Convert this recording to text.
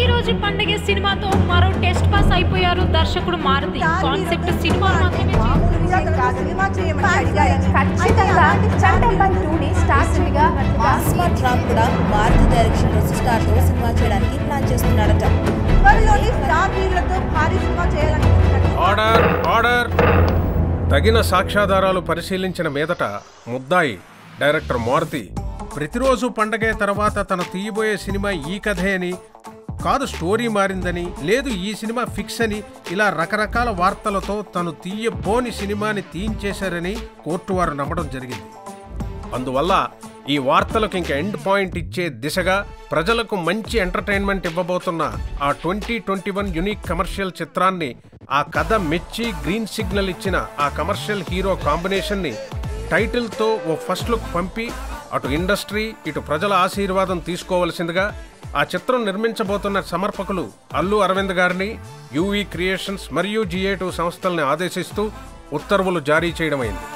రోజు పండగే సినిమాతో మరో టెస్ట్ పాస్ అయిపోయారు దర్శకుడు మారుతి. కాన్సెప్ట్ సినిమా మాత్రమే ఖచ్చితంగా చట్టంబల్ 2ని స్టార్ట్గా స్మార్ట్ రామ్ కూడా మారుతి డైరెక్షన్ స్టార్ తో సినిమా చేయడానికి ప్లాన్ చేస్తున్నాడట. త్వరలోని స్టార్ హీరోలతో భారీ సినిమా చేయాలనుకుంటున్నాడు. Order order. తగిన సాక్ష్యాధారాలు పరిశీలించిన మీదట ముద్దాయి డైరెక్టర్ మారుతి ప్రతిరోజు పండగే తర్వాత తను తీయబోయే సినిమా ఈ కథే అని, కాదు స్టోరీ మారిందని, లేదు ఈ సినిమా ఫిక్స్ అని, ఇలా రకరకాల వార్తలతో తను తీయబోని సినిమాని తీయించేశారని కోర్టు వారు నమ్మడం జరిగింది. అందువల్ల ఈ వార్తలకు ఇంక ఎండ్ పాయింట్ ఇచ్చే దిశగా ప్రజలకు మంచి ఎంటర్టైన్మెంట్ ఇవ్వబోతున్న ఆ 2021 యునిక్ కమర్షియల్ చిత్రాన్ని, ఆ కథ మెచ్చి గ్రీన్ సిగ్నల్ ఇచ్చిన ఆ కమర్షియల్ హీరో కాంబినేషన్ని టైటిల్తో ఓ ఫస్ట్ లుక్ పంపి అటు ఇండస్ట్రీ ఇటు ప్రజల ఆశీర్వాదం తీసుకోవలసిందిగా ఆ చిత్రం నిర్మించబోతున్న సమర్పకులు అల్లు అరవింద్ గారిని, యూవీ క్రియేషన్స్ మరియు GA2 సంస్థల్ని ఆదేశిస్తూ ఉత్తర్వులు జారీ చేయడమైంది.